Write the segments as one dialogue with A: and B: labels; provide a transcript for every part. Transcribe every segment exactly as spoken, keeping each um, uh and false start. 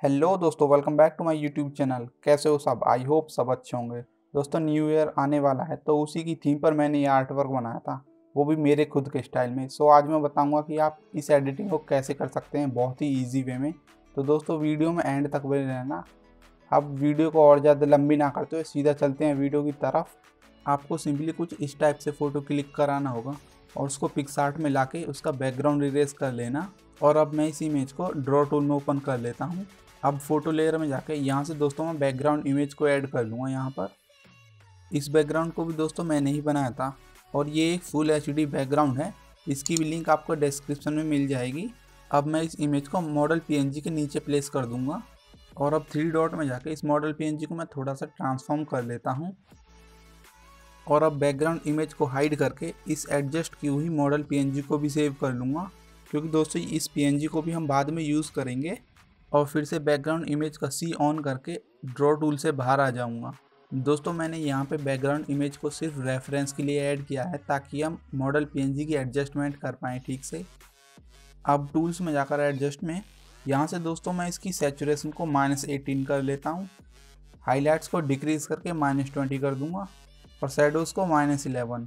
A: Hello दोस्तों, welcome back to my YouTube channel. कैसे हो सब? आई होप सब अच्छे होंगे। दोस्तों, न्यू ईयर आने वाला है तो उसी की थीम पर मैंने ये आर्ट वर्क बनाया था, वो भी मेरे खुद के स्टाइल में। सो आज मैं बताऊंगा कि आप इस एडिटिंग को कैसे कर सकते हैं बहुत ही इजी वे में। तो दोस्तों, वीडियो में एंड तक बने रहना। अब वीडियो को और ज़्यादा लंबी ना करते हुए सीधा चलते हैं वीडियो की तरफ। आपको सिंपली कुछ इस टाइप से फ़ोटो क्लिक कराना होगा और उसको पिक्सआर्ट में लाके उसका बैकग्राउंड इरेज कर लेना। और अब मैं इस इमेज को ड्रॉ टूल में ओपन कर लेता हूँ। अब फोटो लेयर में जाके यहाँ से दोस्तों मैं बैकग्राउंड इमेज को ऐड कर लूँगा। यहाँ पर इस बैकग्राउंड को भी दोस्तों मैंने ही बनाया था और ये एक फुल एच डी बैकग्राउंड है। इसकी भी लिंक आपको डिस्क्रिप्शन में मिल जाएगी। अब मैं इस इमेज को मॉडल पीएनजी के नीचे प्लेस कर दूंगा और अब थ्री डॉट में जाके इस मॉडल पीएनजी को मैं थोड़ा सा ट्रांसफॉर्म कर लेता हूँ। और अब बैकग्राउंड इमेज को हाइड करके इस एडजस्ट की हुई मॉडल पीएनजी को भी सेव कर लूँगा, क्योंकि दोस्तों इस पीएनजी को भी हम बाद में यूज़ करेंगे। और फिर से बैकग्राउंड इमेज का सी ऑन करके ड्रॉ टूल से बाहर आ जाऊंगा। दोस्तों, मैंने यहाँ पे बैकग्राउंड इमेज को सिर्फ रेफरेंस के लिए ऐड किया है ताकि हम मॉडल पीएनजी की एडजस्टमेंट कर पाएँ ठीक से। अब टूल्स में जाकर एडजस्ट में यहाँ से दोस्तों मैं इसकी सैचुरेशन को माइनस एटीन कर लेता हूँ। हाईलाइट्स को डिक्रीज करके माइनस ट्वेंटी कर दूंगा और शैडोज़ को माइनस इलेवन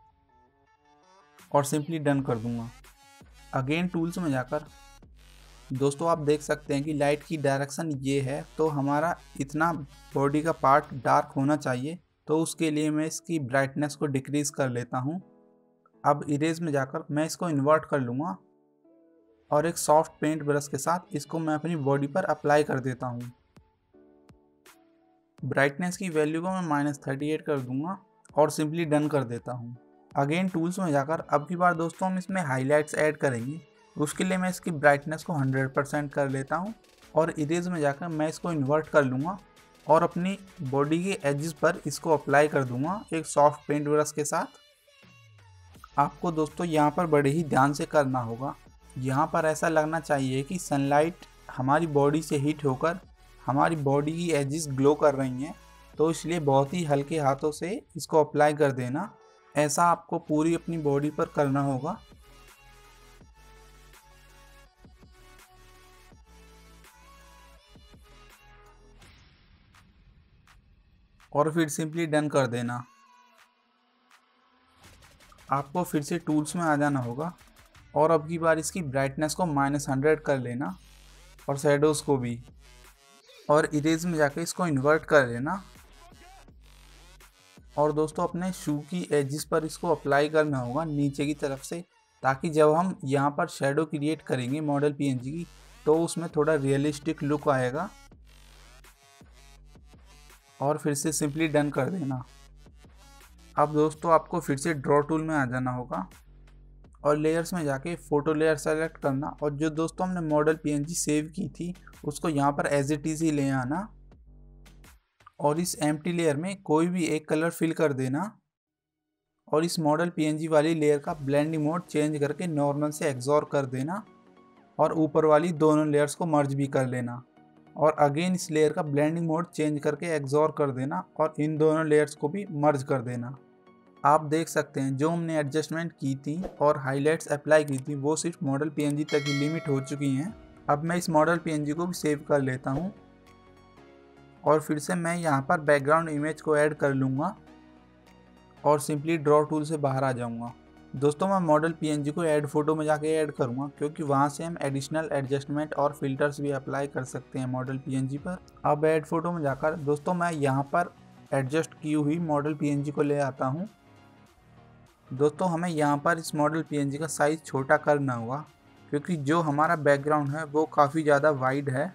A: और सिंपली डन कर दूंगा। अगेन टूल्स में जाकर दोस्तों आप देख सकते हैं कि लाइट की डायरेक्शन ये है, तो हमारा इतना बॉडी का पार्ट डार्क होना चाहिए। तो उसके लिए मैं इसकी ब्राइटनेस को डिक्रीज कर लेता हूँ। अब इरेज में जाकर मैं इसको इन्वर्ट कर लूँगा और एक सॉफ्ट पेंट ब्रश के साथ इसको मैं अपनी बॉडी पर अप्लाई कर देता हूँ। ब्राइटनेस की वैल्यू को मैं माइनस थर्टी एट कर दूँगा और सिंपली डन कर देता हूँ। अगेन टूल्स में जाकर अब की बार दोस्तों हम इसमें हाईलाइट्स ऐड करेंगे। उसके लिए मैं इसकी ब्राइटनेस को हंड्रेड परसेंट कर लेता हूँ और इरेज में जाकर मैं इसको इन्वर्ट कर लूँगा और अपनी बॉडी के एजेस पर इसको अप्लाई कर दूँगा एक सॉफ्ट पेंट ब्रश के साथ। आपको दोस्तों यहाँ पर बड़े ही ध्यान से करना होगा। यहाँ पर ऐसा लगना चाहिए कि सनलाइट हमारी बॉडी से हीट होकर हमारी बॉडी की एजेस ग्लो कर रही हैं, तो इसलिए बहुत ही हल्के हाथों से इसको अप्लाई कर देना। ऐसा आपको पूरी अपनी बॉडी पर करना होगा। और फिर सिंपली डन कर देना। आपको फिर से टूल्स में आ जाना होगा और अब की बार इसकी ब्राइटनेस को माइनस हंड्रेड कर लेना और शैडोज़ को भी, और इरेज में जाकर इसको इन्वर्ट कर लेना। और दोस्तों अपने शू की एजेस पर इसको अप्लाई करना होगा नीचे की तरफ से, ताकि जब हम यहाँ पर शैडो क्रिएट करेंगे मॉडल पीएनजी की तो उसमें थोड़ा रियलिस्टिक लुक आएगा। और फिर से सिंपली डन कर देना। अब दोस्तों आपको फिर से ड्रॉ टूल में आ जाना होगा और लेयर्स में जाके फ़ोटो लेयर सेलेक्ट करना और जो दोस्तों हमने मॉडल पीएनजी सेव की थी उसको यहाँ पर एज इट इज़ ही ले आना और इस एम्प्टी लेयर में कोई भी एक कलर फिल कर देना और इस मॉडल पीएनजी वाली लेयर का ब्लेंडिंग मोड चेंज करके नॉर्मल से एग्जॉर्ब कर देना और ऊपर वाली दोनों लेयर्स को मर्ज भी कर लेना और अगेन इस लेयर का ब्लेंडिंग मोड चेंज करके एग्जॉर्ब कर देना और इन दोनों लेयर्स को भी मर्ज कर देना। आप देख सकते हैं जो हमने एडजस्टमेंट की थी और हाइलाइट्स अप्लाई की थी वो सिर्फ मॉडल पीएनजी तक ही लिमिट हो चुकी हैं। अब मैं इस मॉडल पीएनजी को भी सेव कर लेता हूं और फिर से मैं यहां पर बैकग्राउंड इमेज को ऐड कर लूँगा और सिंपली ड्रॉ टूल से बाहर आ जाऊँगा। दोस्तों मैं मॉडल पीएनजी को ऐड फोटो में जाके ऐड करूँगा, क्योंकि वहाँ से हम एडिशनल एडजस्टमेंट और फिल्टर्स भी अप्लाई कर सकते हैं मॉडल पीएनजी पर। अब ऐड फोटो में जाकर दोस्तों मैं यहाँ पर एडजस्ट की हुई मॉडल पीएनजी को ले आता हूँ। दोस्तों हमें यहाँ पर इस मॉडल पीएनजी का साइज़ छोटा करना होगा, क्योंकि जो हमारा बैकग्राउंड है वो काफ़ी ज़्यादा वाइड है।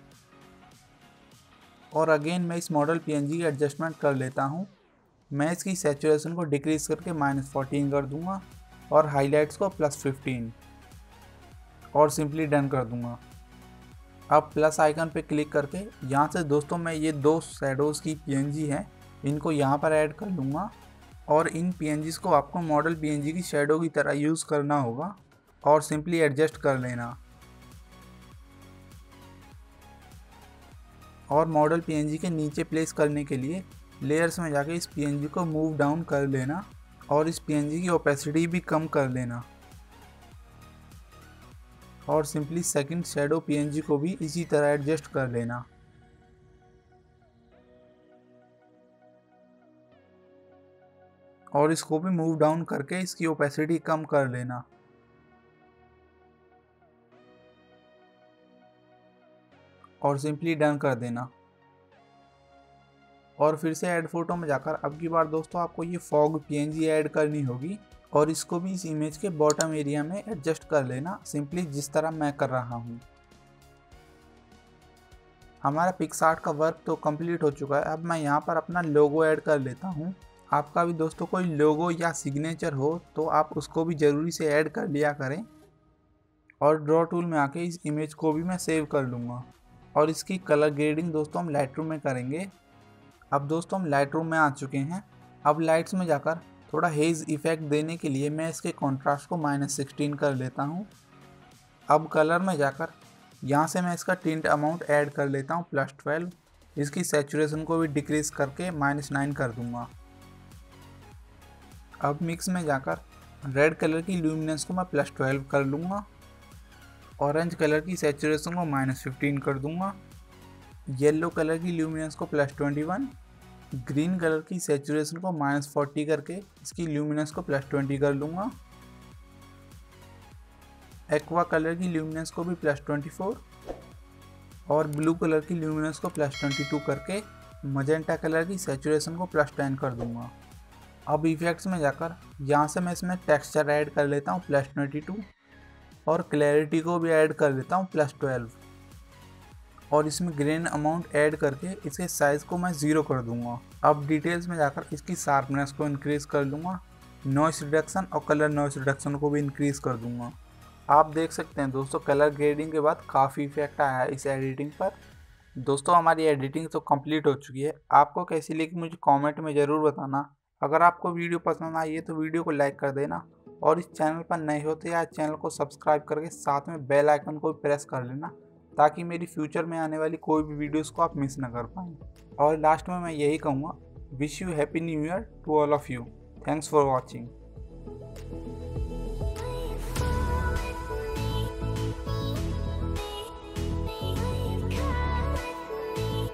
A: और अगेन मैं इस मॉडल पीएनजी की एडजस्टमेंट कर लेता हूँ। मैं इसकी सैचुरेशन को डिक्रीज करके माइनस फोर्टीन कर दूँगा और हाईलाइट्स को प्लस फिफ्टीन और सिंपली डन कर दूँगा। अब प्लस आइकन पे क्लिक करके यहाँ से दोस्तों मैं ये दो शैडोज़ की पीएनजी हैं इनको यहाँ पर ऐड कर लूँगा और इन पीएनजीज़ को आपको मॉडल पीएनजी की शैडो की तरह यूज़ करना होगा और सिंपली एडजस्ट कर लेना। और मॉडल पीएनजी के नीचे प्लेस करने के लिए लेयर्स में जाके इस पीएनजी को मूव डाउन कर लेना और इस पीएनजी की ओपेसिटी भी कम कर लेना। और सिंपली सेकंड शैडो पीएनजी को भी इसी तरह एडजस्ट कर लेना। और इसको भी मूव डाउन करके इसकी ओपेसिटी कम कर लेना। और सिंपली डन कर देना। और फिर से ऐड फोटो में जाकर अब की बार दोस्तों आपको ये फॉग पीएनजी ऐड करनी होगी और इसको भी इस इमेज के बॉटम एरिया में एडजस्ट कर लेना, सिंपली जिस तरह मैं कर रहा हूँ। हमारा पिक्सआर्ट का वर्क तो कंप्लीट हो चुका है। अब मैं यहाँ पर अपना लोगो ऐड कर लेता हूँ। आपका भी दोस्तों कोई लोगो या सिग्नेचर हो तो आप उसको भी ज़रूरी से ऐड कर लिया करें। और ड्रॉ टूल में आके इस इमेज को भी मैं सेव कर लूँगा। और इसकी कलर ग्रेडिंग दोस्तों हम लाइटरूम में करेंगे। अब दोस्तों हम लाइटरूम में आ चुके हैं। अब लाइट्स में जाकर थोड़ा हेज इफेक्ट देने के लिए मैं इसके कॉन्ट्रास्ट को माइनस सिक्सटीन कर लेता हूँ। अब कलर में जाकर यहाँ से मैं इसका टिंट अमाउंट ऐड कर लेता हूँ प्लस ट्वेल्व। इसकी सैचुरेशन को भी डिक्रीज करके माइनस नाइन कर दूँगा। अब मिक्स में जाकर रेड कलर की ल्यूमिनेंस को मैं प्लस ट्वेल्व कर लूँगा। ऑरेंज कलर की सैचुरेशन को माइनस फिफ्टीन कर दूँगा। येलो कलर की ल्यूमिनेंस को plus twenty one. Green colour की सैचुरेशन को माइनस फोर्टी करके इसकी ल्यूमिनेंस को प्लस ट्वेंटी कर लूँगा। एक्वा कलर की ल्यूमिनेंस को भी प्लस ट्वेंटी फोर और ब्लू कलर की ल्यूमिनेंस को प्लस ट्वेंटी टू करके मजेंटा कलर की सैचुरेशन को प्लस टेन कर दूँगा। अब इफेक्ट्स में जाकर यहाँ से मैं इसमें टेक्सचर ऐड कर लेता हूँ प्लस ट्वेंटी टू और क्लैरिटी को भी ऐड कर लेता हूँ प्लस ट्वेल्व। और इसमें ग्रेन अमाउंट ऐड करके इसके साइज़ को मैं ज़ीरो कर दूंगा। अब डिटेल्स में जाकर इसकी शार्पनेस को इंक्रीज़ कर लूँगा, नॉइस रिडक्शन और कलर नॉइस रिडक्शन को भी इंक्रीज़ कर दूंगा। आप देख सकते हैं दोस्तों कलर ग्रेडिंग के बाद काफ़ी इफेक्ट आया है इस एडिटिंग पर। दोस्तों हमारी एडिटिंग तो कंप्लीट हो चुकी है। आपको कैसी लगी मुझे कॉमेंट में ज़रूर बताना। अगर आपको वीडियो पसंद आई है तो वीडियो को लाइक कर देना और इस चैनल पर नए हो तो यार चैनल को सब्सक्राइब करके साथ में बेल आइकन को प्रेस कर लेना ताकि मेरी फ्यूचर में आने वाली कोई भी वीडियोस को आप मिस ना कर पाएँ। और लास्ट में मैं यही कहूँगा, wish you happy new year to all of you. Thanks for watching.